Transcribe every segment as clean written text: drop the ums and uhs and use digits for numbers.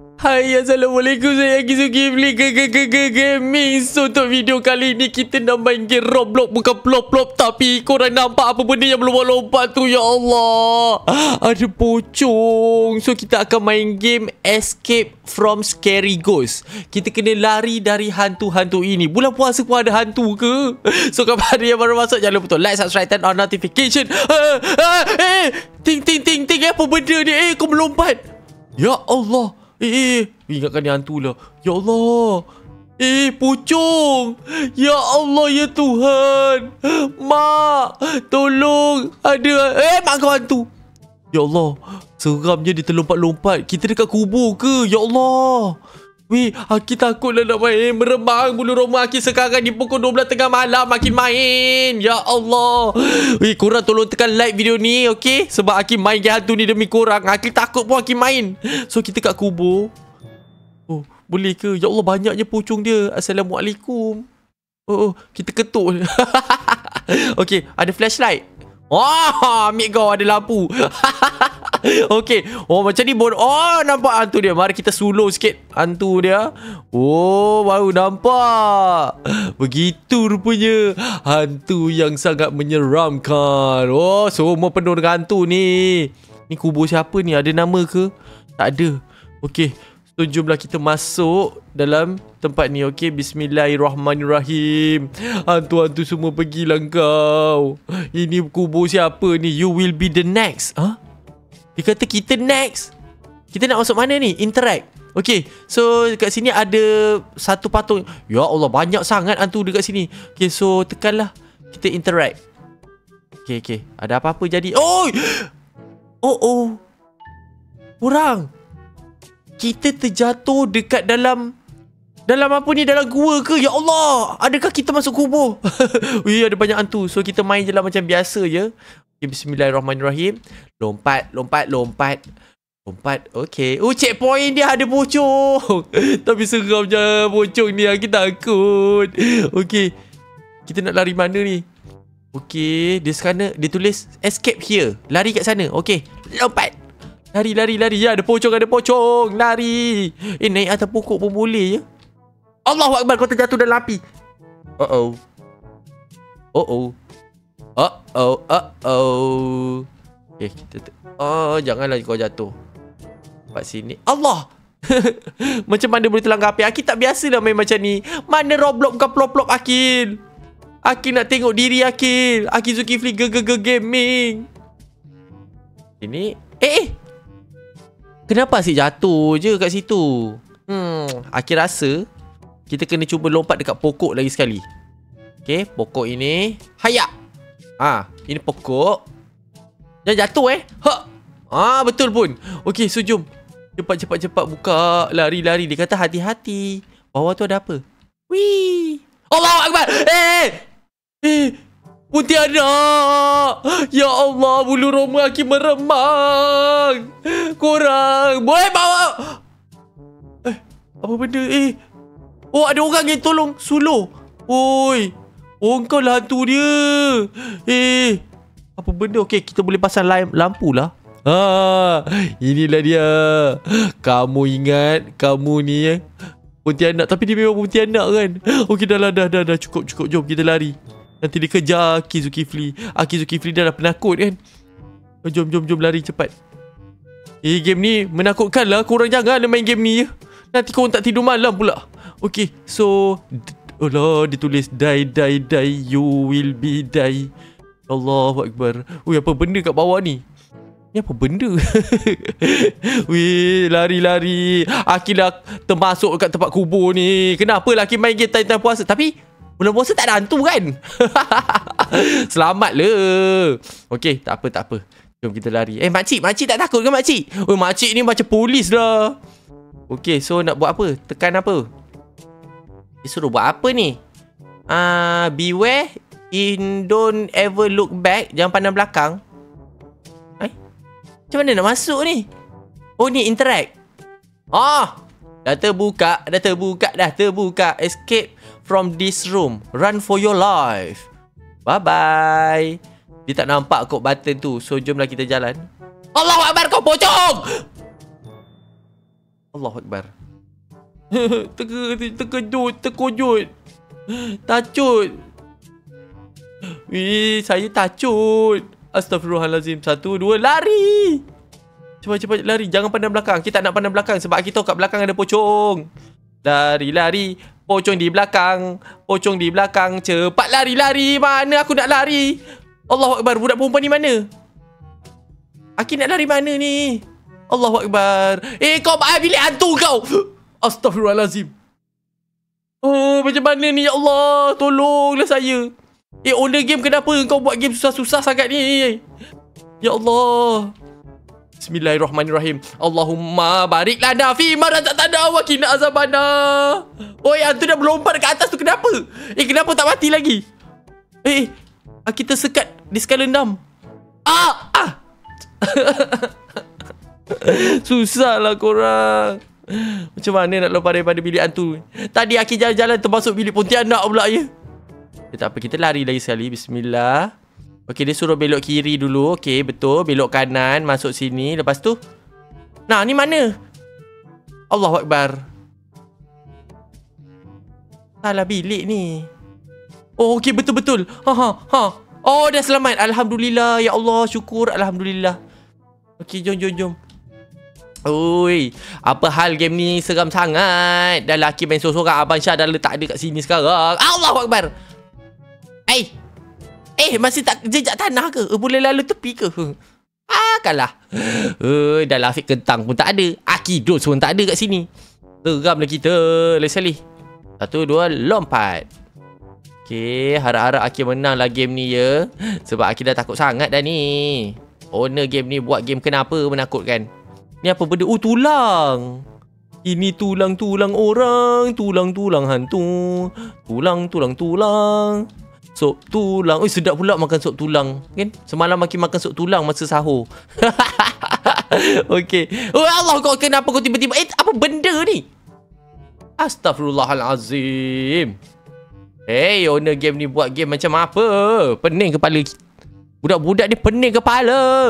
Hai, Assalamualaikum. Saya Aki Zulkifli Gaming. So, untuk video kali ni kita nak main game Roblox. Bukan plop-plop, tapi korang nampak apa benda yang lompat-lompat tu? Ya Allah, ada pocong. So, kita akan main game Escape from Scary Ghost. Kita kena lari dari hantu-hantu ini. Bulan puasa pun ada hantu ke? So, kepada yang baru masuk, jangan lupa like, subscribe, turn on notification. Ting. Apa benda ni? Kau melompat. Ya Allah. Ingatkan ni hantu lah. Ya Allah. Pocong. Ya Allah, ya Tuhan. Mak, tolong. Ada. Mak kau hantu. Ya Allah, seramnya dia terlompat-lompat. Kita dekat kubur ke? Ya Allah. Aki takutlah nak main. Meremang bulu roma Aki sekarang ni pukul 12 tengah malam. Makin main. Ya Allah. Korang tolong tekan like video ni, okay? Sebab Aki main game hantu ni demi korang. Aki takut pun Aki main. So kita kat kubur. Oh, boleh ke? Ya Allah, banyaknya pocong dia. Assalamualaikum. Kita ketuk. Okay, ada flashlight. Ambil kau, ada lampu. Okay. Macam ni nampak hantu dia. Mari kita suluh sikit hantu dia. Baru nampak. Begitu rupanya hantu yang sangat menyeramkan. Semua penuh dengan hantu ni. Ni kubur siapa ni? Ada nama ke? Tak ada. Okay, so jomlah kita masuk dalam tempat ni. Okay, bismillahirrahmanirrahim. Hantu-hantu semua pergilah kau. Ini kubur siapa ni? You will be the next. Dia kata kita next. Kita nak masuk mana ni? Interact. Okay, so dekat sini ada satu patung. Ya Allah, banyak sangat hantu dekat sini. Okay, so tekanlah. Kita interact. Okay. Ada apa-apa jadi? Kurang. Kita terjatuh dekat dalam apa ni? Dalam gua ke? Ya Allah, adakah kita masuk kubur? Ada banyak hantu. So kita main je lah macam biasa je. Okay, bismillahirrahmanirrahim. Lompat. Okay. Checkpoint dia ada pocong. Tapi seram je pocong ni. Aku takut. Okay, kita nak lari mana ni? Okay, dia sana. Dia tulis escape here. Lari kat sana. Okay, lompat. Lari. Ya, ada pocong. Lari. Naik atas pokok pun boleh je. Allahu Akbar, kau terjatuh dalam api. Okay, kita janganlah kau jatuh. Tempat sini. Allah. Macam mana boleh terlanggar api? Aki tak biasalah main macam ni. Mana Roblox bukan plop-plop Akil. Aki nak tengok diri Akil. Aki Zulkifli Gaming. Ini. Kenapa asyik jatuh je kat situ? Aki rasa kita kena cuba lompat dekat pokok lagi sekali. Okay, pokok ini. Hayak. Ini pokok. Jangan jatuh betul pun. Okay, so jom. Cepat buka. Lari. Dia kata hati-hati. Bawah tu ada apa? Wih. Allahu Akbar. Pontianak. Ya Allah, bulu roma Aki meremang. Korang boleh bawa. Apa benda? Ada orang yang tolong suluh. Kau lah hantu dia. Apa benda? Okay, kita boleh pasang lampu lah. Inilah dia. Kamu ingat kamu ni Pontianak. Tapi dia memang Pontianak kan. Okay, dah cukup. Jom kita lari. Nanti dia kejar Aki Zulkifli. Aki Zulkifli dah penakut kan. Jom lari cepat. Game ni menakutkan lah. Korang jangan main game ni. Nanti korang tak tidur malam pula. Okay, so dia tulis die, you will be die. Allahu Akbar. Apa benda kat bawah ni? Ni apa benda? Lari. Aki dah termasuk kat tempat kubur ni. Kenapa lah Aki main game time puasa? Tapi bulan puasa tak ada hantu kan? Selamat lah. Okay, tak apa. Jom kita lari. Makcik tak takut ke makcik? Makcik ni macam polis lah. Okay, so nak buat apa? Tekan apa? Dia suruh buat apa ni? Beware. Don't ever look back. Jangan pandang belakang. Macam mana nak masuk ni? Ni interact. Dah terbuka. Escape from this room. Run for your life. Bye-bye. Dia tak nampak kok button tu. So jomlah kita jalan. Allahu Akbar, kau pocong. Allahu Akbar. Terkejut. Tacut. Wih, saya tacut. Astaghfirullahalazim. 1, 2, lari. Cepat lari. Jangan pandang belakang. Kita nak pandang belakang sebab kita tahu kat belakang ada pocong. Lari. Pocong di belakang. Cepat lari. Mana aku nak lari? Allahu Akbar. Budak perempuan ni mana? Aki nak lari mana ni? Allahu Akbar. Kau bilik hantu kau. Astaghfirullahalazim. Oh, macam mana ni ya Allah? Tolonglah saya. Owner game, kenapa kau buat game susah-susah sangat ni? Ya Allah. Bismillahirrahmanirrahim. Allahumma barik lana fi ma razaqtana wa qina azabana. Oi, hantu dah melompat dekat atas tu, kenapa? Kenapa tak mati lagi? Kita sekat di skala 6. Susahlah korang. Macam mana nak lompat daripada bilik hantu? Tadi Aki jalan-jalan termasuk bilik Pontianak pula ya. Tak apa, kita lari lagi sekali. Bismillah. Okey, dia suruh belok kiri dulu. Okey, betul. Belok kanan, masuk sini. Lepas tu, nah, ni mana? Allahu Akbar. Salah bilik ni. Oh, okey, betul-betul. Oh, dah selamat. Alhamdulillah. Ya Allah, syukur. Alhamdulillah. Okey, jom. Oi, apa hal game ni seram sangat. Dah laki main sorang-sorang. Abang Syah dah letak ada kat sini sekarang. Allahu Akbar. Masih tak jejak tanah ke? Boleh lalu tepi ke? Kalah. Dah lafik kentang pun tak ada. Akidos pun tak ada kat sini. Geramlah kita. Lagi 1, 2, lompat. Okay, harap-harap Aki menang lah game ni ya. Sebab Aki dah takut sangat dah ni. Owner game ni buat game kenapa menakutkan. Ni apa benda? Tulang. Ini tulang-tulang orang. Tulang-tulang hantu. Tulang. Sop tulang. Sedap pula makan sop tulang. Kan? Semalam Aki makan sop tulang masa sahur. Okey. Oh Allah, kenapa kau tiba-tiba? Apa benda ni? Astaghfirullahalazim. Owner game ni buat game macam apa? Pening kepala. Budak-budak ni pening kepala.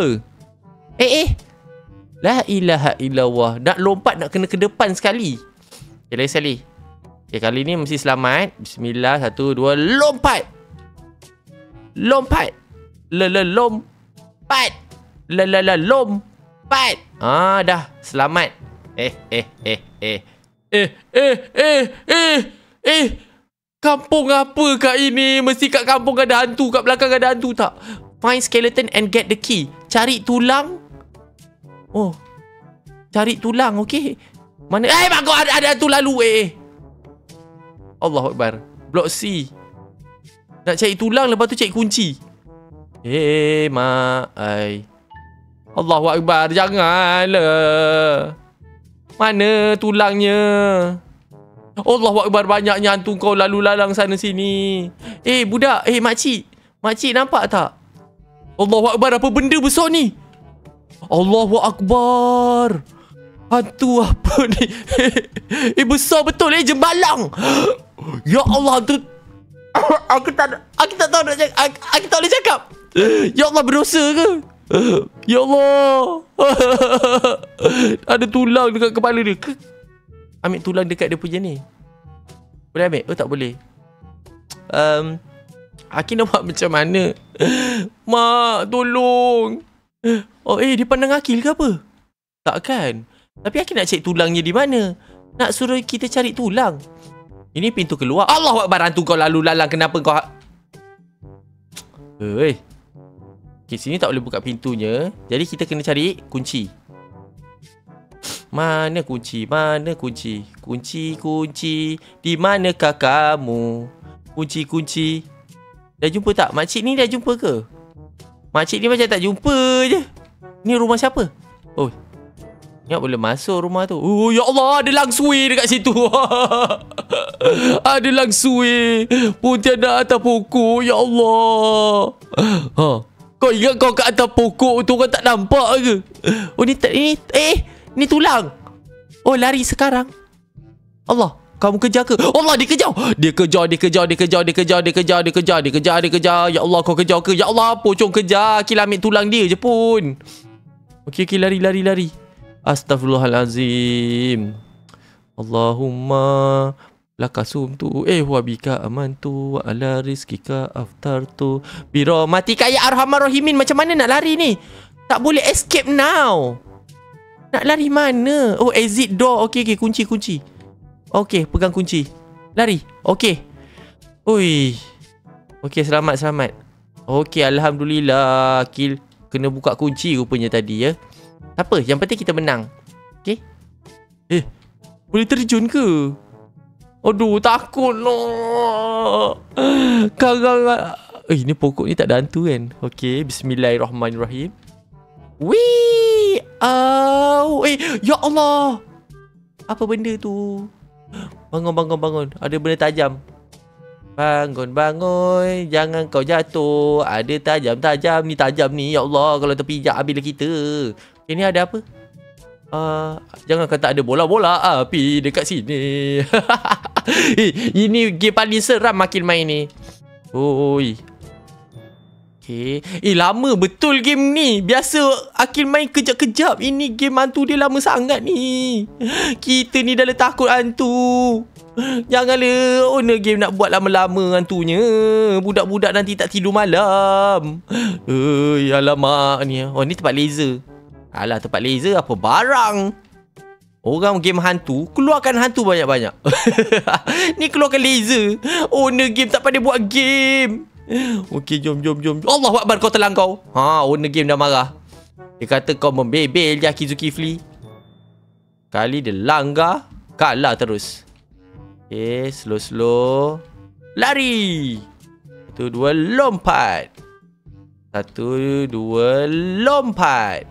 La ilaha illallah. Nak lompat, nak kena ke depan sekali. Okay, lagi sekali. Okay, kali ni mesti selamat. Bismillah. 1, 2, lompat. Lompat. Lompat. Lompat. Dah. Selamat. Kampung apa kat ini? Mesti kat kampung ada hantu. Kat belakang ada hantu tak? Find skeleton and get the key. Cari tulang. Oh, cari tulang, okey. Mana? Bagus, ada tu lalu, Allahu Akbar. Blok C. Nak cari tulang, lepas tu cari kunci. Mak. Allahu Akbar, janganlah. Mana tulangnya? Allahu Akbar, banyaknya hantu kau lalu lalang sana sini. Budak, makcik. Makcik nampak tak? Allahu Akbar, apa benda besar ni? Allahu Akbar. Hantu apa ni? Besar betul jembalang. Ya Allah, hantu. Aku tak tahu nak cakap. Aku tak boleh cakap. Ya Allah, berdosa ke? Ya Allah. Ada tulang dekat kepala dia. Ambil tulang dekat dia punya ni. Boleh ambil? Tak boleh. Aki nak buat macam mana? Mak, tolong. Dia pandang Akil ke apa? Takkan. Tapi Akil nak cari tulangnya di mana? Nak suruh kita cari tulang. Ini pintu keluar. Allahu Akbar, hantu kau lalu lalang. Kenapa kau... Okay, sini tak boleh buka pintunya. Jadi kita kena cari kunci. Mana kunci? Kunci. Di manakah kamu? Kunci. Dah jumpa tak? Makcik ni dah jumpa ke? Makcik ni macam tak jumpa je. Ni rumah siapa? Ingat boleh masuk rumah tu. Ya Allah, ada langsui dekat situ. Ada langsui. Pontianak atas pokok. Ya Allah. Kau ingat kau kat atas pokok tu orang tak nampak ke? Ni tulang. Lari sekarang. Allah, kamu kejar ke? Allah, dia kejar. Dia kejar. Ya Allah, kau kejar ke? Ya Allah, pocong kejar. Kita ambil tulang dia je pun. Okey, lari. Astaghfirullahalazim. Allahumma lakasum tu wabika amantu wa ala rizkika aftartu birahmatika ya arhamar rahimin. Macam mana nak lari ni? Tak boleh escape now. Nak lari mana? Oh, exit door. Okay, kunci. Okay, pegang kunci. Lari. Okay. Ui. Okay, selamat. Okay, alhamdulillah. Kena buka kunci rupanya tadi ya. Tak apa, yang penting kita menang. Okay. Boleh terjun ke? Aduh, takut no. Ni pokok ni tak ada hantu kan? Okay, bismillahirrahmanirrahim. Wih. Ya Allah. Apa benda tu? Bangun. Ada benda tajam. Bangun. Jangan kau jatuh. Ada tajam. Ni tajam ni. Ya Allah, kalau terpijak habislah kita. Okay, ni ada apa? Jangan kata ada bola-bola api dekat sini. Ini game paling seram makin main ni. Oi. Okay. Lama betul game ni. Biasa Akil main kejap-kejap. Ini game hantu dia lama sangat ni. Kita ni dah takut hantu. Janganlah owner game nak buat lama-lama hantunya. Budak-budak nanti tak tidur malam. Alamak ni. Oh, ni tempat laser. Alah, tempat laser apa barang. Orang game hantu, keluarkan hantu banyak-banyak. Ni keluarkan laser. Owner game tak pandai buat game. Okey, jom. Allahuakbar, kau telang kau. Owner game dah marah. Dia kata kau membebel Jaki Zulkifli. Kali dia langgar, kalah terus. Okay, slow. Lari. 1, 2, lompat. 1, 2, lompat.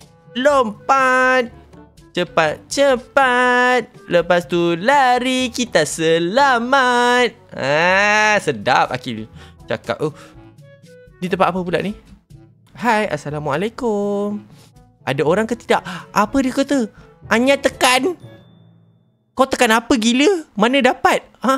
Cepat. Lepas tu lari, kita selamat. Sedap Akil cakap. Ni tempat apa pula ni? Hai, Assalamualaikum. Ada orang ke tidak? Apa dia kata? Hanya tekan. Kau tekan apa gila? Mana dapat?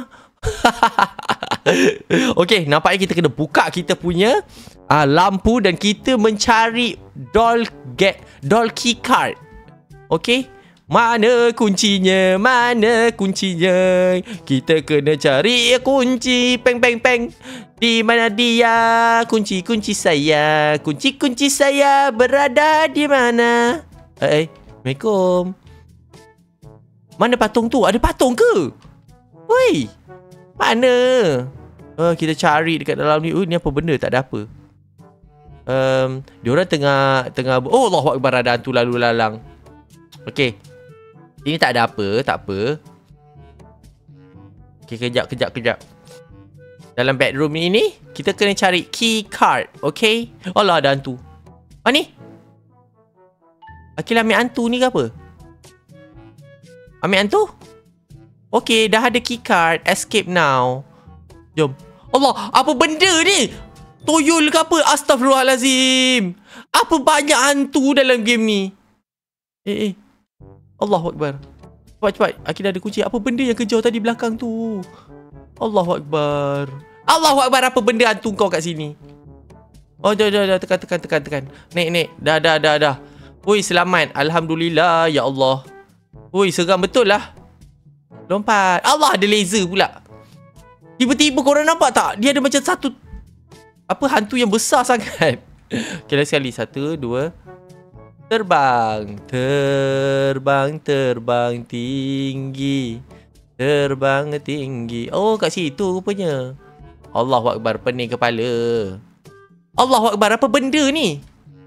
Okay, nampaknya kita kena buka kita punya lampu dan kita mencari doll key card. Okay, mana kuncinya? Kita kena cari kunci. Peng. Di mana dia? Kunci saya. Kunci saya berada di mana? Assalamualaikum. Mana patung tu? Ada patung ke? Woi, mana? Kita cari dekat dalam ni. Ni apa benda? Tak ada apa. Diorang tengah oh, Allahuakbar, ada hantu lalu lalang. Okay, ini tak ada apa. Tak apa. Okay, kejap. Dalam bedroom ini kita kena cari key card. Okay. Allah, ada hantu. Ni Akil ambil hantu ni ke apa? Ambil hantu? Okay, dah ada key card. Escape now. Jom. Allah, apa benda ni? Toyol ke apa? Astaghfirullahalazim. Apa banyak hantu dalam game ni? Allahuakbar. Cepat. Akil ada kunci. Apa benda yang kejar tadi belakang tu? Allahuakbar. Apa benda hantu kau kat sini? Oh, dah. Tekan. Naik. Dah. Oi, selamat. Alhamdulillah. Ya Allah. Oi, seram betul lah. Lompat. Allah, ada laser pula. Tiba-tiba korang nampak tak? Dia ada macam satu hantu yang besar sangat. Okay, lagi sekali. 1, 2. Terbang tinggi. Oh, kat situ rupanya. Allahuakbar, pening kepala. Allahuakbar, apa benda ni?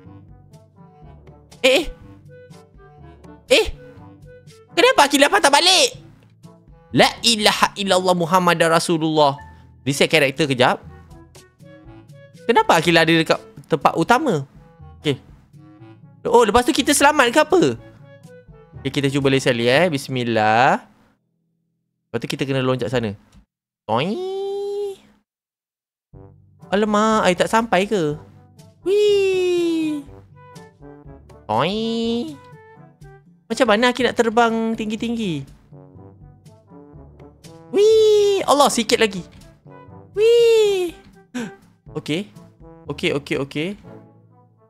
Kenapa Akil dah patah balik? La ilaha illallah Muhammadar Rasulullah. Reset karakter kejap. Kenapa Akil ada dekat tempat utama? Okay. Oh, lepas tu kita selamat ke apa? Okay, kita cuba lagi sekali Bismillah. Lepas tu kita kena loncat sana. Toing. Alamak, air tak sampai ke? Wih. Toing. Macam mana Akil nak terbang tinggi-tinggi? Wih. Allah, sikit lagi. Wih. Okay.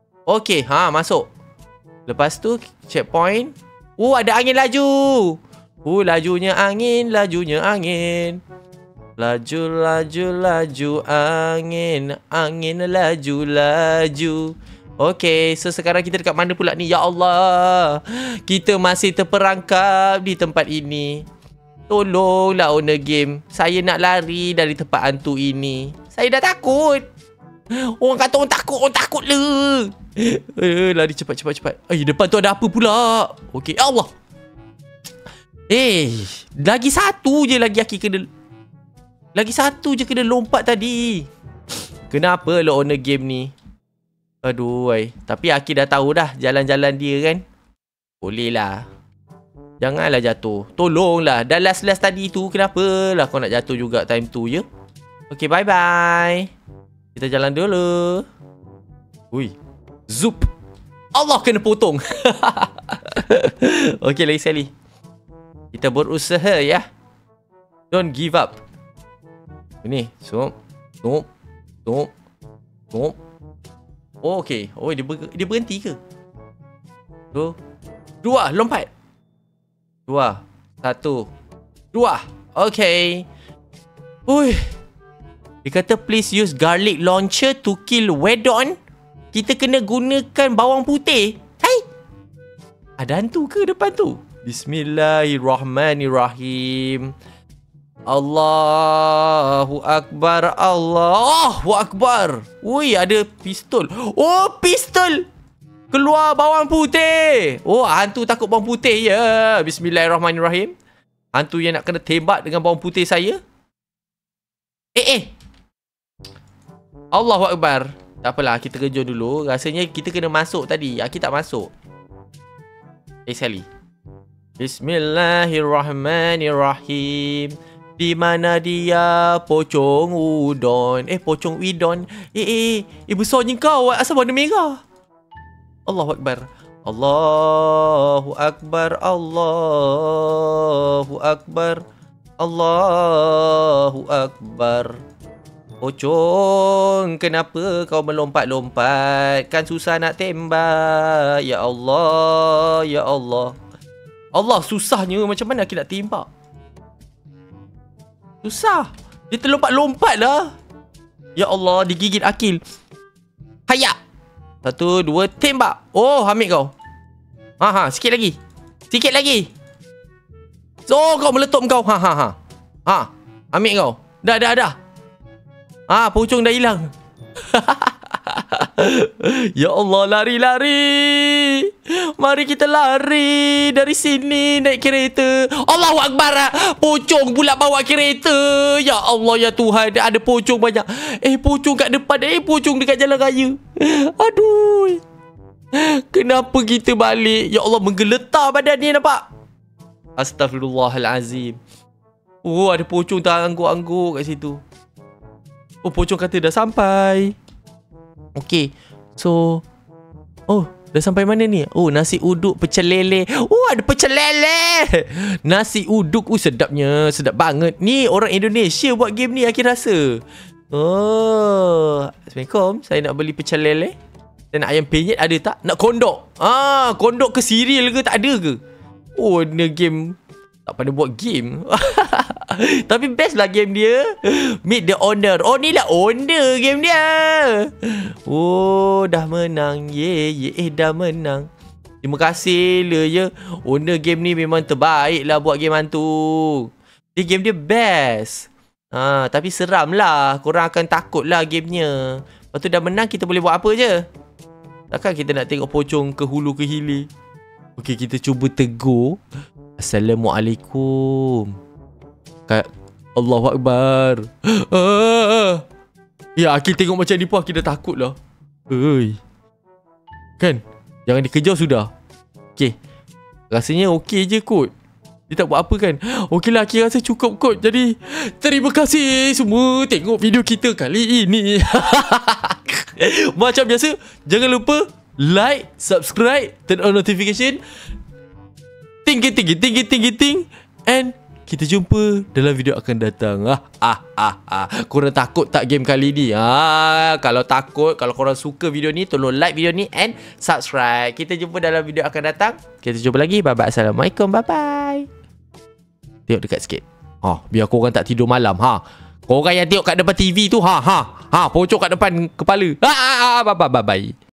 Okay, masuk. Lepas tu checkpoint. Oh, ada angin laju. Lajunya angin, lajunya angin. Laju, laju, laju angin. Angin laju, laju. Okay, so sekarang kita dekat mana pula ni? Ya Allah, kita masih terperangkap di tempat ini. Tolonglah owner game. Saya nak lari dari tempat hantu ini. Saya dah takut. Orang kata orang takut le. Lari cepat. Depan tu ada apa pula? Okay, Allah. Lagi satu je kena lompat tadi. Kenapa lah owner game ni? Aduh, tapi Aki dah tahu dah jalan-jalan dia kan. Boleh lah. Janganlah jatuh. Tolonglah. Dah last tadi tu, kenapa lah kau nak jatuh juga time tu ya? Okay, bye-bye. Kita jalan dulu. Zup. Allah, kena potong. Okay, lagi sekali. Kita berusaha ya. Don't give up. Ni, Sup. Oh, okay. Oh, dia berhenti ke? 2, lompat. 2, 1, 2. Okay. Dia kata please use garlic launcher to kill Wedon. Kita kena gunakan bawang putih. Hai. Ada hantu ke depan tu? Bismillahirrahmanirrahim. Allahu Akbar. Allahu Akbar. Ada pistol. Pistol. Keluar bawang putih. Hantu takut bawang putih ya. Bismillahirrahmanirrahim. Hantu yang nak kena tembak dengan bawang putih saya. Allahu Akbar. Tak apalah, kita kejut dulu. Rasanya kita kena masuk tadi. Kita tak masuk. Sekali. Bismillahirrahmanirrahim. Di mana dia pocong udon? Pocong widon. Besarnya kau. Asal warna merah? Allahu Akbar. Allahu Akbar. Allahu Akbar. Allahu Akbar. Pocong, kenapa kau melompat-lompat? Kan susah nak tembak. Ya Allah, ya Allah. Allah, susahnya macam mana kita nak tembak? Susah. Dia terlompat-lompat lah. Ya Allah, digigit akil. Hayak. 1, 2, tembak. Ambil kau. Sikit lagi. Kau meletup kau. Ambil kau. Dah. Pocong dah hilang. Ya Allah, lari. Mari kita lari dari sini naik kereta. Allahu Akbar. Pocong pula bawa kereta. Ya Allah, ya Tuhan, ada pocong banyak. Pocong kat depan. Pocong dekat jalan raya. Aduh. Kenapa kita balik? Ya Allah, menggeletar badan ni, nampak? Astaghfirullahalazim. Ada pocong terangguk-angguk kat situ. Pocong kata dah sampai. Okay, so dah sampai mana ni? Nasi uduk pecel lele. Ada pecel lele. Nasi uduk, sedapnya. Sedap banget. Ni orang Indonesia buat game ni, Aki rasa. Assalamualaikum. Saya nak beli pecel lele. Saya nak ayam penyet, ada tak? Nak kondok. Kondok ke cereal ke, tak ada ke? Ni game. Tak pandai buat game. Tapi best lah game dia. Meet the owner. Ni lah owner game dia. Dah menang. Dah menang. Terima kasih lah ya. Owner game ni memang terbaik lah buat game hantu. Game dia best. Tapi seram lah. Korang akan takut lah gamenya. Lepas tu dah menang, kita boleh buat apa je? Takkan kita nak tengok pocong ke hulu ke hilir. Okay, kita cuba tegur. Assalamualaikum. Allahu Akbar. Ya, Akil tengok macam ni pun Akil dah takut lah. Kan? Jangan dikejar sudah. Okay. Rasanya okey je kot. Dia tak buat apa kan? Okey lah, Akil rasa cukup kot. Jadi, terima kasih semua tengok video kita kali ini. Macam biasa, jangan lupa like, subscribe, turn on notification. Ting. And kita jumpa dalam video akan datang. Korang takut tak game kali ni? Kalau takut, kalau korang suka video ni, tolong like video ni and subscribe. Kita jumpa dalam video akan datang. Kita jumpa lagi. Bye bye. Assalamualaikum. Bye bye. Tengok dekat sikit. Biar korang tak tidur malam. Korang yang tengok kat depan TV tu. Pocong kat depan kepala. Bye bye.